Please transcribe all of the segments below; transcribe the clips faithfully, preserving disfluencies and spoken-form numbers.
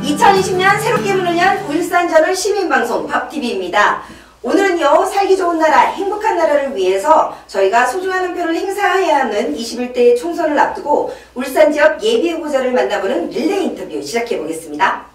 이천이십 년 새롭게 문을 연 울산저널 시민방송 밥티비입니다. 오늘은요, 살기 좋은 나라, 행복한 나라를 위해서 저희가 소중한 한 표를 행사해야 하는 이십일 대 총선을 앞두고 울산 지역 예비 후보자를 만나보는 릴레이 인터뷰 시작해 보겠습니다.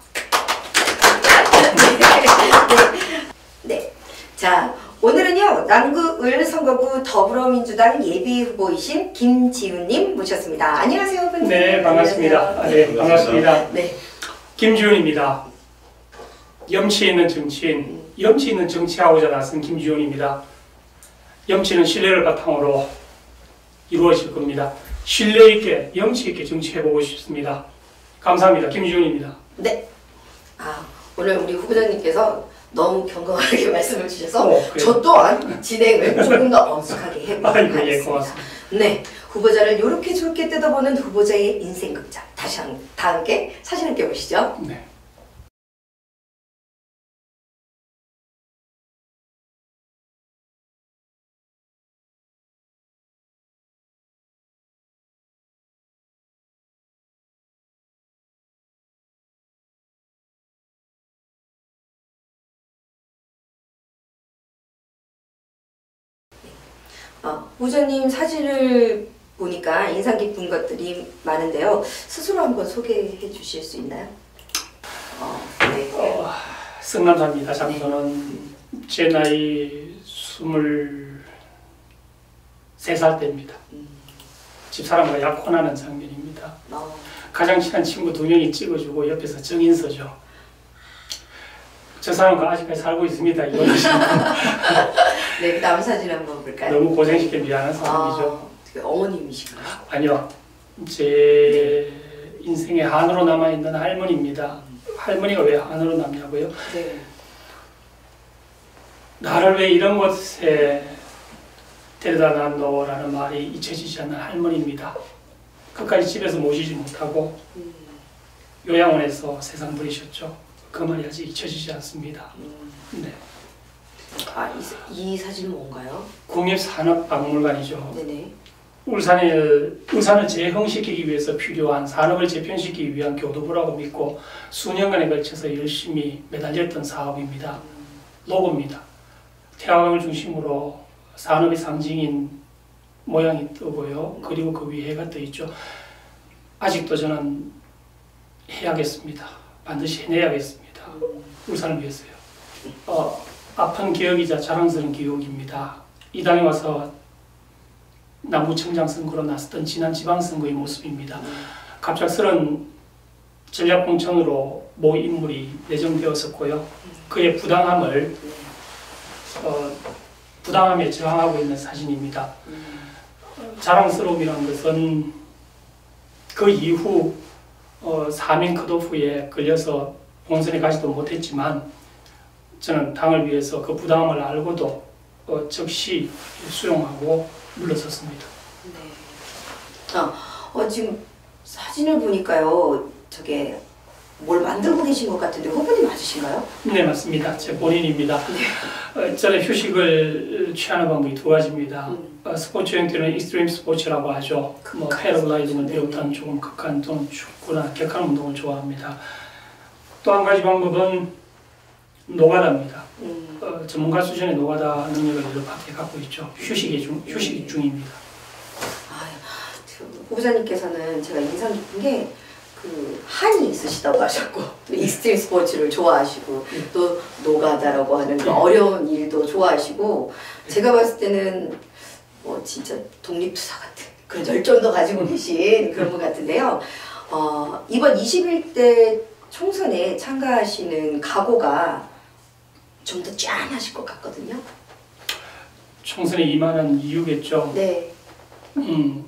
네. 네. 자, 오늘은요, 남구을 선거구 더불어민주당 예비 후보이신 김지훈님 모셨습니다. 안녕하세요, 후보님. 네, 반갑습니다. 안녕하세요. 네, 반갑습니다. 네. 김지훈입니다. 염치 있는 정치인, 염치 있는 정치하고자 나선 김지훈입니다. 염치는 신뢰를 바탕으로 이루어질 겁니다. 신뢰 있게, 염치 있게 정치해보고 싶습니다. 감사합니다. 김지훈입니다. 네. 아, 오늘 우리 후보자님께서 너무 경건하게 말씀을 주셔서 어, 저 또한 진행을 조금 더 엄숙하게 해보도록 아이고, 하겠습니다. 예, 고맙습니다. 네, 후보자를 이렇게 저렇게 뜯어보는 후보자의 인생 극장. 다시 한, 다 함께 사진 함께 보시죠. 네. 어, 후보자님 사진을 보니까 인상 깊은 것들이 많은데요. 스스로 한번 소개해 주실 수 있나요? 어, 네. 어, 성남사입니다. 장소는 네. 제 나이 스물세 살 때입니다. 음. 집사람과 약혼하는 장면입니다. 어. 가장 친한 친구 두 명이 찍어주고 옆에서 정인서죠. 저 사람과 아직까지 살고 있습니다. 네, 그 다음 사진 한번 볼까요? 너무 고생시켜 미안한 사람이죠. 아, 어머님이신가요? 아니요. 제 네. 인생의 한으로 남아있는 할머니입니다. 음. 할머니가 왜 한으로 남냐고요? 네. 나를 왜 이런 곳에 데려다 놨노라는 말이 잊혀지지 않는 할머니입니다. 끝까지 집에서 모시지 못하고 음. 요양원에서 세상 버리셨죠. 그 말이 아직 잊혀지지 않습니다. 음. 네. 아, 이, 이 사진은 뭔가요? 국립산업박물관이죠. 네네. 울산을, 울산을 재형시키기 위해서 필요한 산업을 재편시키기 위한 교두보라고 믿고 수년간에 걸쳐서 열심히 매달렸던 사업입니다. 음. 로고입니다. 태화강을 중심으로 산업의 상징인 모양이 뜨고요. 음. 그리고 그 위에 해가 떠 있죠. 아직도 저는 해야겠습니다. 반드시 해내야겠습니다. 음. 울산을 위해서요. 어, 아픈 기억이자 자랑스러운 기억입니다. 이 당에 와서 남구청장 선거로 나섰던 지난 지방선거의 모습입니다. 음. 갑작스런 전략공천으로 모 인물이 내정되었었고요. 음. 그의 부당함을 어, 부당함에 저항하고 있는 사진입니다. 음. 어, 자랑스러움이라는 것은 그 이후 어, 사면 컷오프에 걸려서 본선에 가지도 못했지만 저는 당을 위해서 그 부담을 알고도 어, 즉시 수용하고 물러섰습니다. 네. 아, 어, 지금 사진을 보니까요, 저게 뭘 만들고 계신 것 같은데 후보님 맞으신가요? 네, 맞습니다. 제 본인입니다. 네. 어, 저는 휴식을 취하는 방법이 두 가지입니다. 음. 어, 스포츠 형태는 익스트림 스포츠라고 하죠. 뭐 패러글라이딩을 비롯한 조금 극한 또는 축구나 격한 운동을 좋아합니다. 또 한 가지 방법은 노가다입니다. 음. 어, 전문가 수준의 노가다 능력을 이렇게 갖고 있죠. 휴식이 중, 휴식 중입니다. 아, 후보자님께서는 제가 인상 깊은 게 그 한이 있으시다고 하셨고 또 익스트림 스포츠를 좋아하시고 네. 또 노가다라고 하는 그 네. 어려운 일도 좋아하시고 네. 제가 봤을 때는 뭐 진짜 독립투사 같은 그런 열정도 가지고 계신 그런 분 같은데요. 어, 이번 이십일 대 총선에 참가하시는 각오가 좀 더 짠하실 것 같거든요. 총선에 임하는 이유겠죠. 네. 음.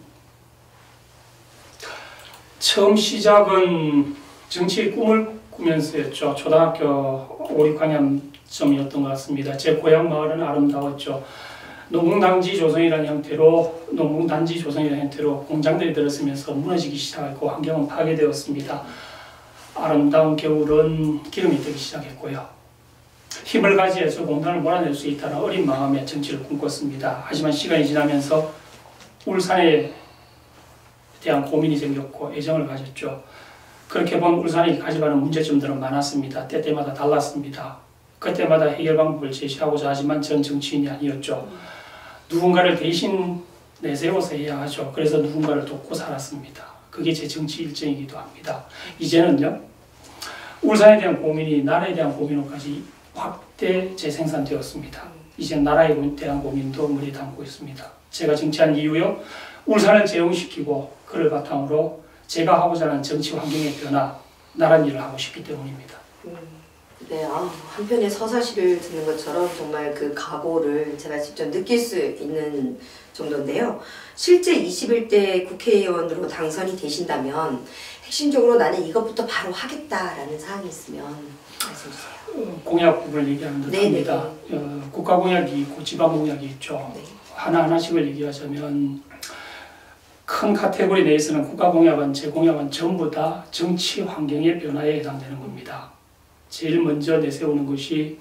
처음 시작은 정치의 꿈을 꾸면서였죠. 초등학교 오, 육 학년쯤이었던 것 같습니다. 제 고향 마을은 아름다웠죠. 농공단지 조성이라는 형태로 농공단지 조성이라는 형태로 공장들이 들어서면서 무너지기 시작했고 환경은 파괴되었습니다. 아름다운 겨울은 기름이 되기 시작했고요. 힘을 가지해서 공단을 몰아낼 수 있다는 어린 마음에 정치를 꿈꿨습니다. 하지만 시간이 지나면서 울산에 대한 고민이 생겼고 애정을 가졌죠. 그렇게 보면 울산이 가져가는 문제점들은 많았습니다. 때때마다 달랐습니다. 그때마다 해결 방법을 제시하고자 하지만 전 정치인이 아니었죠. 누군가를 대신 내세워서 해야 하죠. 그래서 누군가를 돕고 살았습니다. 그게 제 정치 일정이기도 합니다. 이제는요, 울산에 대한 고민이 나라에 대한 고민으로까지 확대 재생산되었습니다. 이제 나라에 대한 고민도 머리에 담고 있습니다. 제가 정치한 이유요, 울산을 재형시키고 그를 바탕으로 제가 하고자 하는 정치 환경의 변화, 나란 일을 하고 싶기 때문입니다. 음, 네, 아, 한편의 서사시를 듣는 것처럼 정말 그 각오를 제가 직접 느낄 수 있는 정도인데요. 실제 이십일 대 국회의원으로 당선이 되신다면 핵심적으로 나는 이것부터 바로 하겠다라는 사항이 있으면 말씀 주세요. 어, 공약 부분을 얘기하는 듯합니다. 어, 국가 공약이 있고 지방 공약이 있죠. 네. 하나하나씩을 얘기하자면 큰 카테고리 내에서는 국가 공약은 제 공약은 전부 다 정치 환경의 변화에 해당되는 겁니다. 제일 먼저 내세우는 것이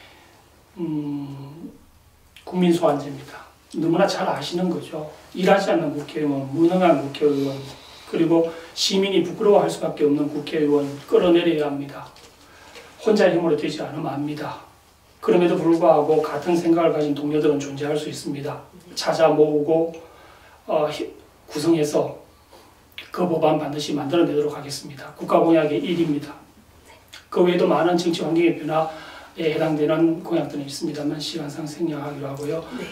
음, 국민 소환제입니다. 너무나 잘 아시는 거죠. 일하지 않는 국회의원, 무능한 국회의원, 그리고 시민이 부끄러워할 수밖에 없는 국회의원 끌어내려야 합니다. 혼자 힘으로 되지 않으면 압니다. 그럼에도 불구하고 같은 생각을 가진 동료들은 존재할 수 있습니다. 찾아 모으고 어, 구성해서 그 법안 반드시 만들어내도록 하겠습니다. 국가공약의 일입니다. 그 외에도 많은 정치 환경의 변화에 해당되는 공약들은 있습니다만 시간상 생략하기로 하고요. 네.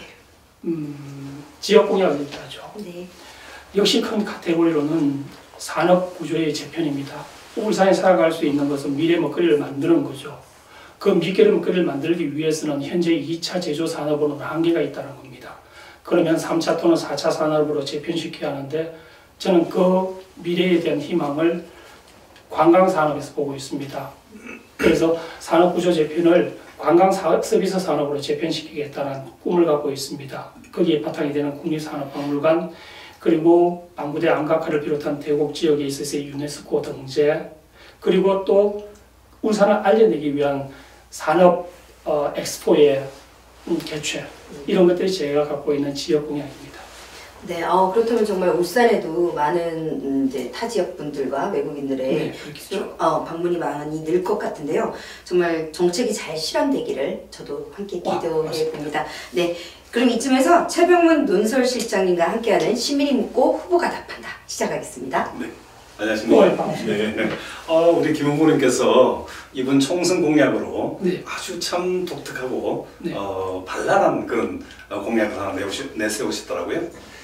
음, 지역공약을 얘기하죠. 네. 역시 큰 카테고리로는 산업구조의 재편입니다. 울산에 살아갈 수 있는 것은 미래 먹거리를 만드는 거죠. 그 미래 먹거리를 만들기 위해서는 현재 이 차 제조 산업으로는 한계가 있다는 겁니다. 그러면 삼 차 또는 사 차 산업으로 재편시켜야 하는데 저는 그 미래에 대한 희망을 관광산업에서 보고 있습니다. 그래서 산업구조 재편을 관광 서비스 산업으로 재편시키겠다는 꿈을 갖고 있습니다. 거기에 바탕이 되는 국립산업박물관, 그리고 방부대 안각화를 비롯한 대곡 지역에 있어서의 유네스코 등재, 그리고 또 울산을 알려내기 위한 산업 어, 엑스포의 음, 개최, 이런 것들이 제가 갖고 있는 지역 공약입니다. 네, 어, 그렇다면 정말 울산에도 많은 음, 이제 타 지역 분들과 외국인들의 네, 수, 어, 방문이 많이 늘 것 같은데요. 정말 정책이 잘 실현되기를 저도 함께 기도해 봅니다. 네, 그럼 이쯤에서 최병문 논설실장님과 함께하는 시민이 묻고 후보가 답한다 시작하겠습니다. 네, 안녕하십니까. 네, 네. 어, 우리 김 후보님께서 이번 총선 공약으로 네. 아주 참 독특하고 네. 어, 발랄한 그런 공약을 하나 내오시, 내세우셨더라고요.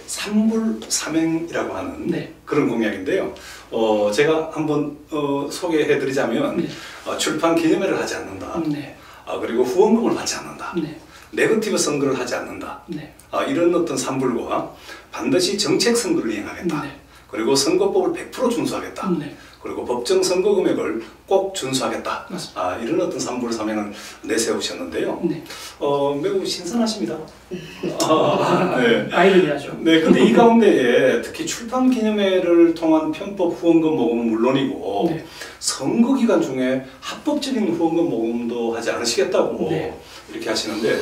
삼불삼행이라고 하는 네. 그런 공약인데요. 어, 제가 한번 어, 소개해드리자면 네. 어, 출판 기념회를 하지 않는다. 네. 어, 그리고 후원금을 받지 않는다. 네. 네거티브 선거를 하지 않는다. 네. 어, 이런 어떤 삼불과 반드시 정책 선거를 이행하겠다. 네. 그리고 선거법을 백 퍼센트 준수하겠다. 네. 그리고 법정 선거 금액을 꼭 준수하겠다. 맞습니다. 아, 이런 어떤 삼불삼행을 내세우셨는데요. 네. 어, 매우 신선하십니다. 아, 네. 아이러니하죠. 네, 근데 이 가운데에 특히 출판 기념회를 통한 편법 후원금 모금은 물론이고 네. 선거 기간 중에 합법적인 후원금 모금도 하지 않으시겠다고 네. 이렇게 하시는데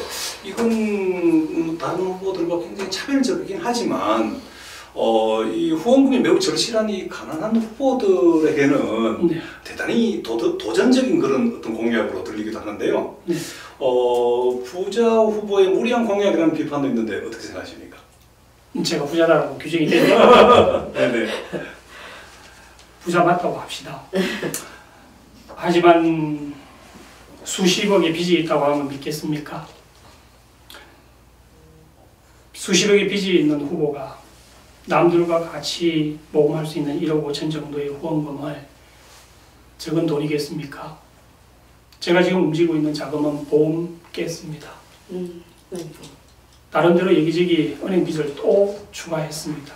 이건 다른 후보들과 굉장히 차별적이긴 하지만 어, 이 후원금이 매우 절실한 이 가난한 후보들에게는 네. 대단히 도, 도전적인 그런 어떤 공약으로 들리기도 하는데요. 네. 어, 부자 후보의 무리한 공약이라는 비판도 있는데 어떻게 생각하십니까? 제가 부자라고 규정이 되네요. 네네. 부자 맞다고 합시다. 하지만 수십억의 빚이 있다고 하면 믿겠습니까? 수십억의 빚이 있는 후보가 남들과 같이 모금할 수 있는 일억 오천 정도의 후원금을 적은 돈이겠습니까? 제가 지금 움직이고 있는 자금은 보험 깼습니다. 음, 네. 나름대로 여기저기 은행 빚을 또 추가했습니다.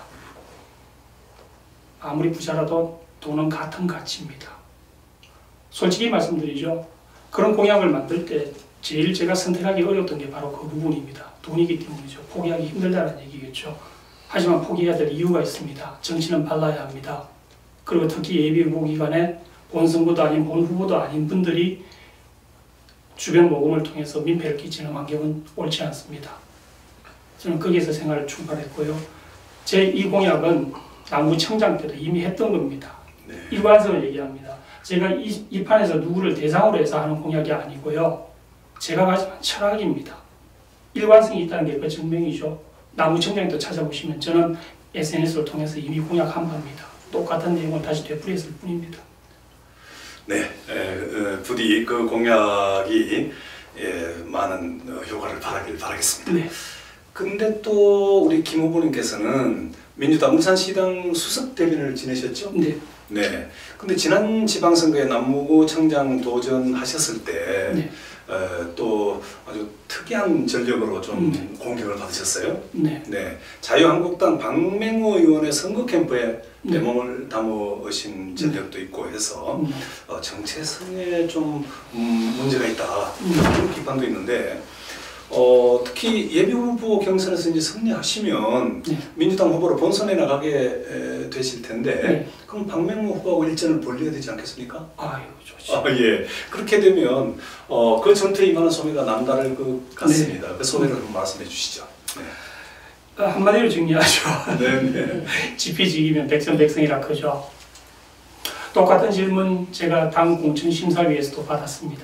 아무리 부자라도 돈은 같은 가치입니다. 솔직히 말씀드리죠. 그런 공약을 만들 때 제일 제가 선택하기 어려웠던 게 바로 그 부분입니다. 돈이기 때문이죠. 포기하기 힘들다는 얘기겠죠. 하지만 포기해야 될 이유가 있습니다. 정치는 발라야 합니다. 그리고 특히 예비후보기간에 본 선거도 아닌 본 후보도 아닌 분들이 주변 모금을 통해서 민폐를 끼치는 환경은 옳지 않습니다. 저는 거기에서 생활을 출발했고요. 제 이 공약은 남구청장 때도 이미 했던 겁니다. 네. 일관성을 얘기합니다. 제가 이, 이 판에서 누구를 대상으로 해서 하는 공약이 아니고요. 제가 가진 철학입니다. 일관성이 있다는 게 그 증명이죠. 나무청장도 찾아보시면 저는 에스엔에스를 통해서 이미 공약한 바입니다. 똑같은 내용을 다시 되풀이했을 뿐입니다. 네, 에, 부디 그 공약이 예, 많은 효과를 바라길 바라겠습니다. 네. 근데 또 우리 김 후보님께서는 민주당 울산시당 수석 대변인을 지내셨죠? 네. 네. 근데 지난 지방선거에 남무구청장 도전하셨을 때 네. 어, 또 아주 특이한 전력으로 좀 네. 공격을 받으셨어요. 네. 네. 자유한국당 박맹호 의원의 선거 캠프에 네. 내 몸을 담으신 전력도 있고 해서 네. 어, 정체성에 좀 음, 문제가 있다 네. 그런 비판도 있는데 어, 특히 예비후보 경선에서 이제 승리하시면 네. 민주당 후보로 본선에 나가게 에, 되실 텐데 네. 그럼 박맹호 후보하고 일전을 벌려야 되지 않겠습니까? 아유, 좋죠. 아, 예. 그렇게 되면 어, 그 전투에 임하는 소매가 남다를 것 같습니다. 네. 그 소매를 한번 말씀해 주시죠. 네. 어, 한마디로 정리하죠. 네, 네. 지피지기면 백전백승이라 그죠. 똑같은 질문 제가 당 공천심사위에서도 받았습니다.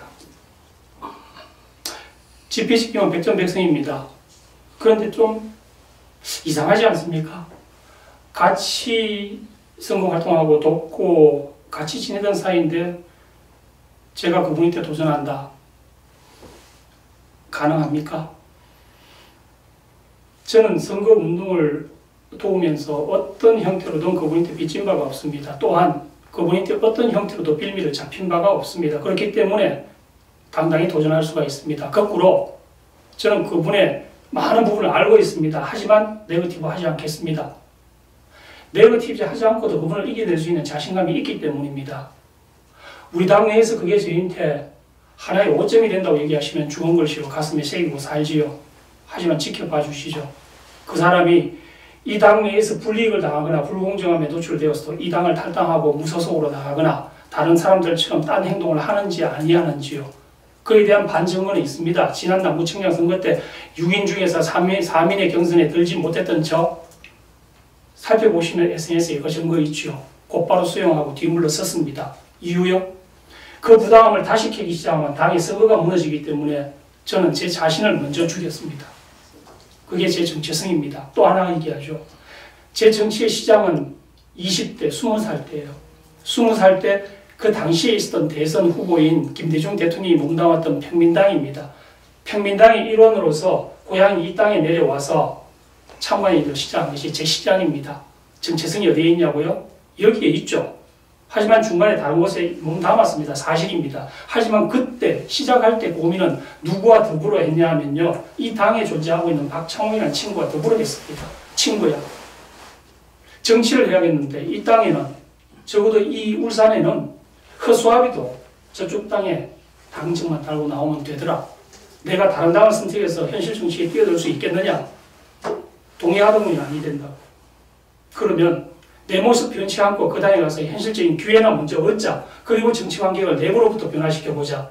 지피지기면 백전백승입니다. 그런데 좀 이상하지 않습니까? 같이 선거활동하고 돕고 같이 지내던 사이인데 제가 그분한테 도전한다. 가능합니까? 저는 선거운동을 도우면서 어떤 형태로든 그분한테 빚진 바가 없습니다. 또한 그분한테 어떤 형태로도 빌미를 잡힌 바가 없습니다. 그렇기 때문에 당당히 도전할 수가 있습니다. 거꾸로 저는 그분의 많은 부분을 알고 있습니다. 하지만 네거티브 하지 않겠습니다. 네거티브 하지 않고도 그분을 이겨낼 수 있는 자신감이 있기 때문입니다. 우리 당 내에서 그게 저희한테 하나의 오점이 된다고 얘기하시면 죽은 글씨로 가슴에 새기고 살지요. 하지만 지켜봐 주시죠. 그 사람이 이 당 내에서 불이익을 당하거나 불공정함에 노출되어서도 이 당을 탈당하고 무소속으로 나가거나 다른 사람들처럼 딴 행동을 하는지 아니하는지요. 그에 대한 반증언은 있습니다. 지난 남부청장 선거 때 육 인 중에서 삼 인, 삼 인의 경선에 들지 못했던 저 살펴보시면 에스엔에스에 그 증거 있죠. 곧바로 수용하고 뒤물러 섰습니다. 이유요? 그 부당함을 다시 캐기 시작하면 당의 서거가 무너지기 때문에 저는 제 자신을 먼저 죽였습니다. 그게 제 정체성입니다. 또 하나 얘기하죠. 제 정치의 시작은 이십 대, 스무 살 때예요. 스무 살 때 그 당시에 있었던 대선 후보인 김대중 대통령이 몸담았던 평민당입니다. 평민당의 일원으로서 고향이 이 땅에 내려와서 참관인들 시작한 것이 제 시작입니다. 정체성이 어디에 있냐고요? 여기에 있죠. 하지만 중간에 다른 곳에 몸담았습니다. 사실입니다. 하지만 그때 시작할 때 고민은 누구와 더불어 했냐 하면요. 이 당에 존재하고 있는 박창호이라는 친구와 더불어 했습니다. 친구야. 정치를 해야겠는데 이 땅에는 적어도 이 울산에는 허수아비도 저쪽 땅에 당증만 달고 나오면 되더라. 내가 다른 당을 선택해서 현실 정치에 뛰어들 수 있겠느냐? 동의하더군요. 아니 된다. 그러면 내 모습 변치 않고 그 당에 가서 현실적인 기회나 먼저 얻자. 그리고 정치 환경을 내부로부터 변화시켜보자.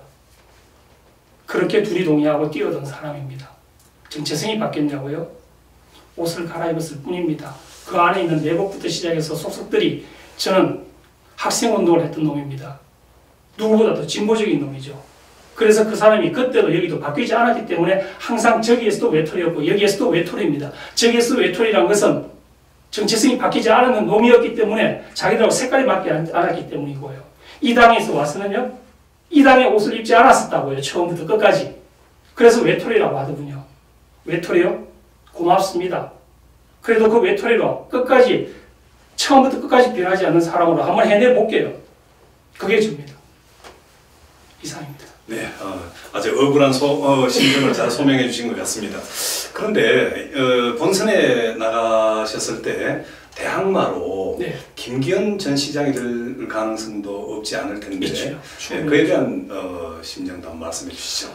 그렇게 둘이 동의하고 뛰어든 사람입니다. 정체성이 바뀌었냐고요? 옷을 갈아입었을 뿐입니다. 그 안에 있는 내복부터 시작해서 속속들이 저는 학생운동을 했던 놈입니다. 누구보다 더 진보적인 놈이죠. 그래서 그 사람이 그때도 여기도 바뀌지 않았기 때문에 항상 저기에서도 외톨이였고 여기에서도 외톨이입니다. 저기에서 외톨이란 것은 정체성이 바뀌지 않은 놈이었기 때문에 자기들하고 색깔이 맞지 않았기 때문이고요. 이 당에서 와서는요. 이 당의 옷을 입지 않았었다고요. 처음부터 끝까지. 그래서 외톨이라고 하더군요. 외톨이요? 고맙습니다. 그래도 그 외톨이로 끝까지 처음부터 끝까지 변하지 않는 사람으로 한번 해내볼게요. 그게 접니다. 이상입니다. 네, 어, 아주 억울한 소, 어, 심정을 잘 소명해 주신 것 같습니다. 그런데 어, 본선에 나가셨을 때 대항마로 네. 김기현 전 시장이 될 가능성도 없지 않을 텐데 있죠. 네, 그에 대한 어, 심정도 한번 말씀해 주시죠.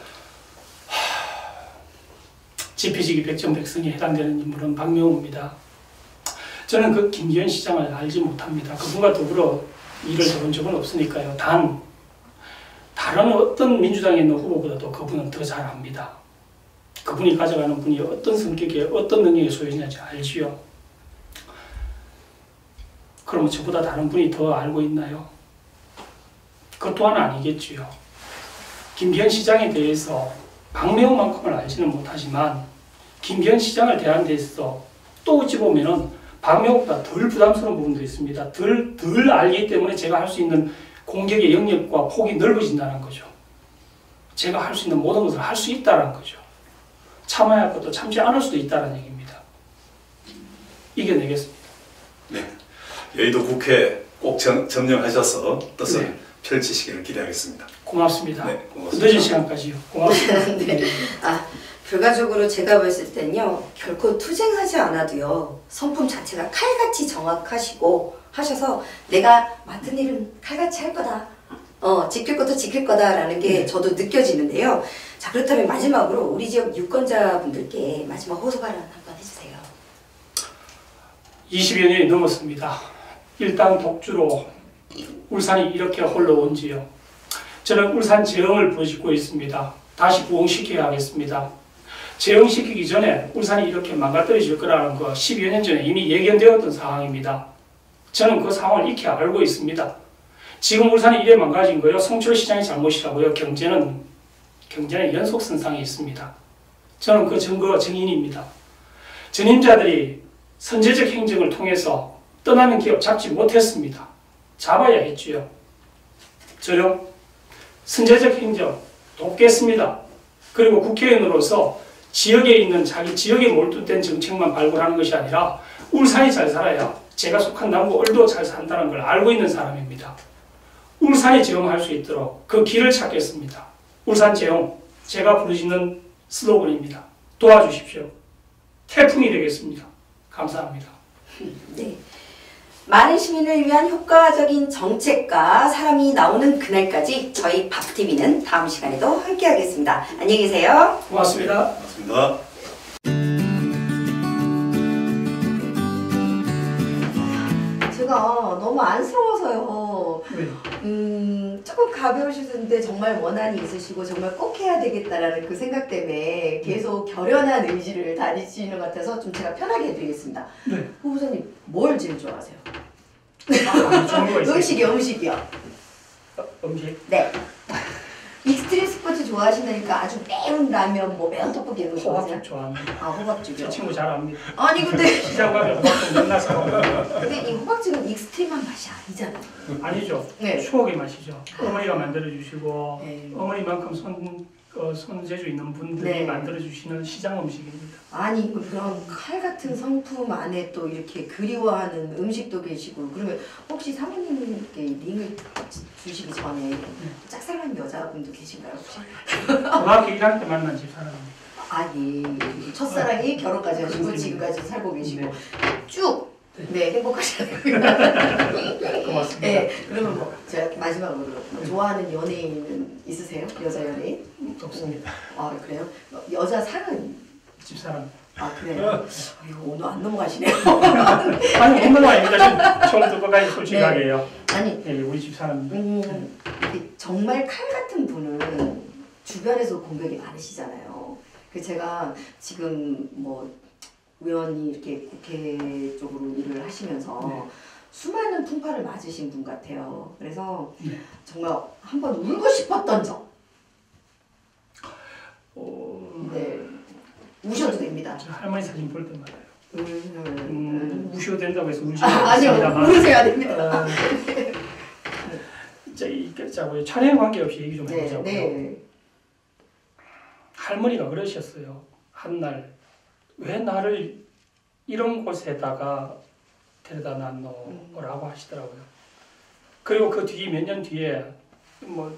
지피지기 백전백승에 해당되는 인물은 박명호입니다. 저는 그 김기현 시장을 알지 못합니다. 그분과 더불어 일을 해본 적은 없으니까요. 단 다른 어떤 민주당에 있는 후보보다도 그분은 더 잘 압니다. 그분이 가져가는 분이 어떤 성격에 어떤 능력의 소유자인지 알지요. 그러면 저보다 다른 분이 더 알고 있나요? 그것 또한 아니겠지요. 김기현 시장에 대해서 박명호만큼을 알지는 못하지만 김기현 시장을 대하는 데 있어서 또 어찌 보면은 박명호보다 덜 부담스러운 부분도 있습니다. 덜, 덜 알기 때문에 제가 할 수 있는 공격의 영역과 폭이 넓어진다는 거죠. 제가 할 수 있는 모든 것을 할 수 있다는 거죠. 참아야 할 것도 참지 않을 수도 있다는 얘기입니다. 이겨내겠습니다. 네. 여의도 국회 꼭 점, 점령하셔서 뜻을 네. 펼치시기를 기대하겠습니다. 고맙습니다. 네, 고맙습니다. 늦은 시간까지요. 고맙습니다. 네. 아, 결과적으로 제가 봤을 때는요, 결코 투쟁하지 않아도요, 성품 자체가 칼같이 정확하시고 하셔서 내가 맡은 일은 칼같이 할 거다. 어, 지킬 것도 지킬 거다라는 게 저도 느껴지는데요. 자, 그렇다면 마지막으로 우리 지역 유권자분들께 마지막 호소 발언 한번 해주세요. 이십여 년이 넘었습니다. 일당 독주로 울산이 이렇게 홀러온 지요. 저는 울산 재형을 부짓고 있습니다. 다시 부흥시켜야 하겠습니다. 재형시키기 전에 울산이 이렇게 망가뜨려질 거라는 거 십여 년 전에 이미 예견되었던 상황입니다. 저는 그 상황을 익히 알고 있습니다. 지금 울산이 이래 망가진 거요. 송철시장의 잘못이라고요. 경제는 경제는 연속선상에 있습니다. 저는 그 증거 증인입니다. 전임자들이 선제적 행정을 통해서 떠나는 기업 잡지 못했습니다. 잡아야 했지요. 저요. 선제적 행정 돕겠습니다. 그리고 국회의원으로서 지역에 있는 자기 지역에 몰두된 정책만 발굴하는 것이 아니라 울산이 잘 살아야 제가 속한 남구 을도 잘 산다는 걸 알고 있는 사람입니다. 울산이 재용할 수 있도록 그 길을 찾겠습니다. 울산 재용, 제가 부르짖는 슬로건입니다. 도와주십시오. 태풍이 되겠습니다. 감사합니다. 네. 많은 시민을 위한 효과적인 정책과 사람이 나오는 그날까지 저희 밥티비는 다음 시간에도 함께하겠습니다. 안녕히 계세요. 고맙습니다. 고맙습니다. 제가 너무 안쓰러워서요. 왜요? 음, 조금 가벼우셨는데 정말 원한이 있으시고 정말 꼭 해야 되겠다라는 그 생각 때문에 계속 결연한 의지를 다니시는 것 같아서 좀 제가 편하게 해드리겠습니다. 네. 후보자님 뭘 제일 좋아하세요? 아, 좋은 거 있어요. 음식이요, 음식이요. 어, 음식? 네. 익스트림 스포츠 좋아하신다니까 아주 매운 라면, 뭐 매운 떡볶이 이런 거 좋아하세요? 호박죽 좋아합니다. 아, 호박죽이요? 제 친구 잘 압니다. 아니 근데 시장 가면 호박죽 만나서 먹어요. 근데 이 호박죽은 익스트림한 맛이 아니잖아요. 아니죠. 네. 추억의 맛이죠. 어머니가 만들어주시고 네. 어머니만큼 손, 어, 손재주 있는 분들이 네. 만들어주시는 시장 음식입니다. 아니 그런 칼 같은 성품 안에 또 이렇게 그리워하는 음식도 계시고 그러면 혹시 사모님께 링을 주시기 전에 짝사랑한 여자분도 계신가요 혹시? 고등학교 일 학년 때 만난 집사람입니다. 아 예. 첫사랑이 결혼까지 하시고 지금까지 살고 계시고 네. 쭉 네, 행복하셔야 되고요. 고맙습니다. 네, 그러면 뭐 제가 마지막으로 뭐 좋아하는 연예인은 있으세요? 여자 연예인? 없습니다. 아 그래요? 여자 상은? 집사람. 아 그래요? 이거 오늘 안 넘어가시네요. 아니 운동화 아닙니다. 처음 듣고까지 솔직하게요. 아니 네, 우리 집사람. 음, 정말 칼 같은 분은 주변에서 공격이 많으시잖아요. 그 제가 지금 뭐 의원이 이렇게 국회 쪽으로 일을 하시면서 네. 수많은 풍파를 맞으신 분 같아요. 그래서 네. 정말 한번 울고 싶었던 적. 어, 네, 우셔도 됩니다. 저 할머니 사진 볼 때마다 음, 음, 우셔도 된다고 해서 울지 아, 아니요, 않습니다만. 울으셔야 됩니다. 어, 저이 자고요. 촬영 관계 없이 얘기 좀 네, 해보자고요. 네. 할머니가 그러셨어요. 한날 왜 나를 이런 곳에다가 데려다 놨노라고 하시더라고요. 그리고 그 뒤 몇 년 뒤에 뭐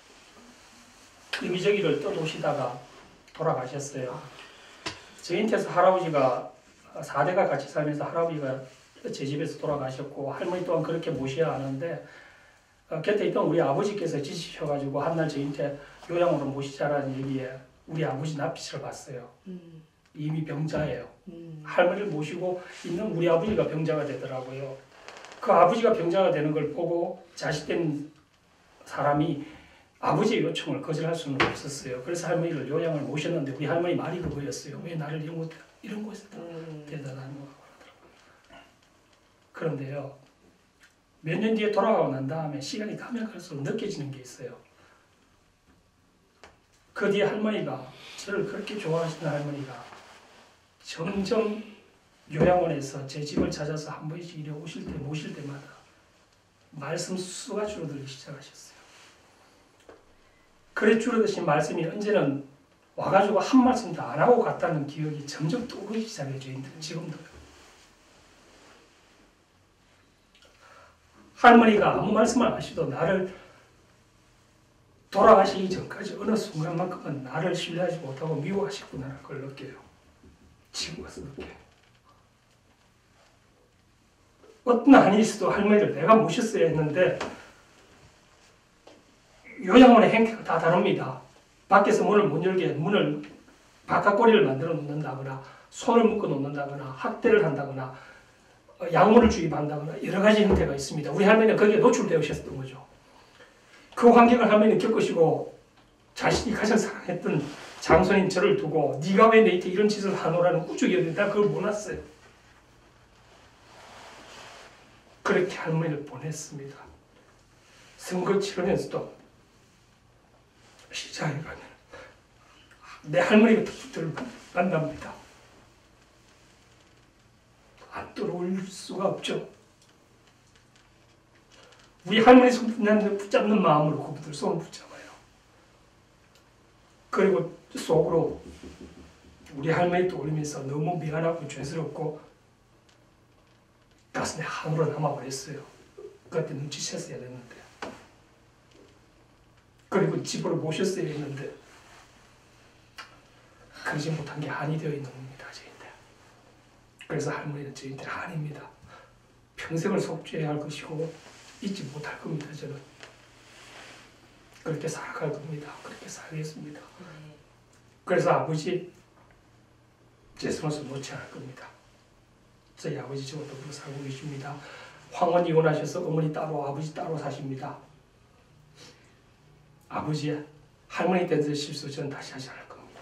여기저기를 떠도시다가 돌아가셨어요. 저희한테서 할아버지가 사 대가 같이 살면서 할아버지가 제 집에서 돌아가셨고 할머니 또한 그렇게 모셔야 하는데 어, 곁에 있던 우리 아버지께서 지치셔가지고 한날 저희한테 요양으로 모시자라는 얘기에 우리 아버지 납치를 봤어요. 음, 이미 병자예요. 음. 할머니를 모시고 있는 우리 아버지가 병자가 되더라고요. 그 아버지가 병자가 되는 걸 보고 자식된 사람이 아버지의 요청을 거절할 수는 없었어요. 그래서 할머니를 요양을 모셨는데 우리 할머니 말이 그거였어요. 왜 나를 이런 곳 이런 곳에다 음. 데려다 놓는 거라고 그러더라고요. 그런데요, 몇 년 뒤에 돌아가고 난 다음에 시간이 가면 갈수록 느껴지는 게 있어요. 그 뒤에 할머니가, 저를 그렇게 좋아하시는 할머니가 점점 요양원에서 제 집을 찾아서 한 번씩 이래 오실 때 모실 때마다 말씀 수가 줄어들기 시작하셨어요. 그래 줄어드신 말씀이 언제는 와가지고 한 말씀도 안 하고 갔다는 기억이 점점 떠오르기 시작해요. 저희들은 지금도요. 할머니가 아무 말씀 안 하시도 나를 돌아가시기 전까지 어느 순간만큼은 나를 신뢰하지 못하고 미워하시구나라는 걸 느껴요. 지금 와서 느껴요. 어떤 한이 있어도 할머니를 내가 모셨어야 했는데 요양원의 행태가 다 다릅니다. 밖에서 문을 못 열게 문을 바깥꼬리를 만들어 놓는다거나 손을 묶어 놓는다거나 학대를 한다거나 약물을 주입한다거나 여러 가지 형태가 있습니다. 우리 할머니는 거기에 노출되셨던 거죠. 그 환경을 할머니는 겪으시고 자신이 가장 사랑했던 장손인 저를 두고 네가 왜 내한테 이런 짓을 하노라는 우죽이었는데 난 그걸 몰랐어요. 그렇게 할머니를 보냈습니다. 선거 치르면서도 시장에 가면 내 할머니가 특수들을 만납니다. 안 들어올 수가 없죠. 우리 할머니 손 붙잡는 마음으로 그분들 손을 붙잡아요. 그리고 속으로 우리 할머니 떠올리면서 너무 미안하고 죄스럽고 가슴에 한으로 남아버렸어요. 그때 눈치챘어야 됐는데. 그리고 집으로 모셨어야 했는데 그러지 못한 게 한이 되어 있는 겁니다. 저희한테. 그래서 할머니는 저희한테 한입니다. 평생을 속죄해야 할 것이고 잊지 못할 겁니다. 저는. 그렇게 살아갈 겁니다. 그렇게 살겠습니다. 그래서 아버지 제 손에서 놓지 않을 겁니다. 저희 아버지 저와 더불어 살고 계십니다. 황혼 이혼하셔서 어머니 따로 아버지 따로 사십니다. 아버지 할머니 때는 실수 저는 다시 하지 않을 겁니다.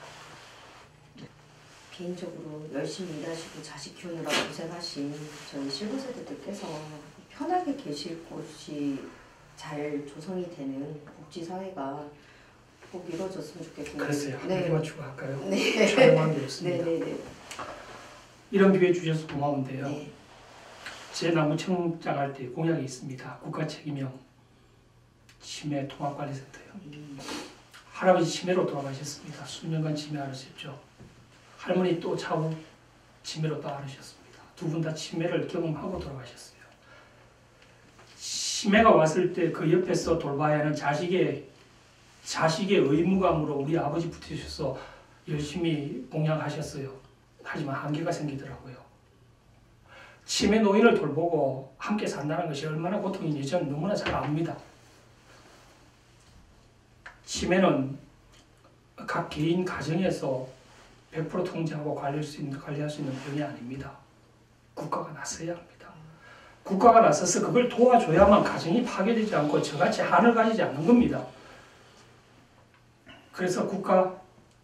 개인적으로 열심히 일하시고 자식 키우느라 고생하신 저희 실버 세대들께서 편하게 계실 곳이 잘 조성이 되는 복지사회가 꼭 이루어졌으면 좋겠습니다. 그랬어요. 한 네. 가지만 추가할까요? 네. 촬영한 게 없습니다. 네, 네, 네. 이런 기회 주셔서 고마운데요. 네. 제 나무청장 할 때 공약이 있습니다. 국가 책임형 치매 통합관리센터요. 음. 할아버지 치매로 돌아가셨습니다. 수년간 치매 앓으셨죠. 할머니 또 차후 치매로 또 앓으셨습니다. 두 분 다 치매를 경험하고 돌아가셨어요. 치매가 왔을 때 그 옆에서 돌봐야 하는 자식의 자식의 의무감으로 우리 아버지 붙으셔서 열심히 공양하셨어요. 하지만 한계가 생기더라고요. 치매 노인을 돌보고 함께 산다는 것이 얼마나 고통인지 저는 너무나 잘 압니다. 치매는 각 개인 가정에서 백 퍼센트 통제하고 관리할 수 있는, 관리할 수 있는 병이 아닙니다. 국가가 나서야 합니다. 국가가 나서서 그걸 도와줘야만 가정이 파괴되지 않고 저같이 한을 가지지 않는 겁니다. 그래서 국가,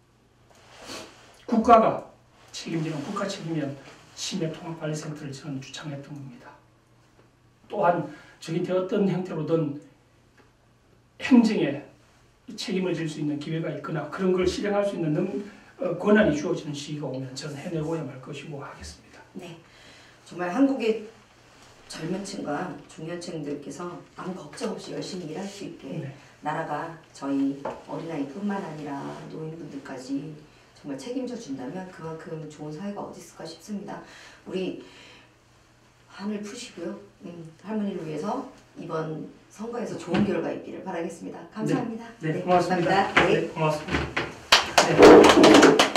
국가가 책임지는 국가 책임이면 치매 통합관리센터를 저는 주창했던 겁니다. 또한 저희한테 어떤 형태로든 행정에 책임을 질 수 있는 기회가 있거나 그런 걸 실행할 수 있는 능, 어, 권한이 주어지는 시기가 오면 저는 해내고야 말 것이고 하겠습니다. 네, 정말 한국의 젊은 층과 중년층들께서 아무 걱정 없이 열심히 일할 수 있게 네. 나라가 저희 어린아이뿐만 아니라 노인분들까지 정말 책임져 준다면 그만큼 좋은 사회가 어디 있을까 싶습니다. 우리 한을 푸시고요. 음, 할머니를 위해서 이번 선거에서 좋은 결과 있기를 바라겠습니다. 감사합니다. 네, 네, 고맙습니다. 감사합니다. 네. 네, 고맙습니다. 네.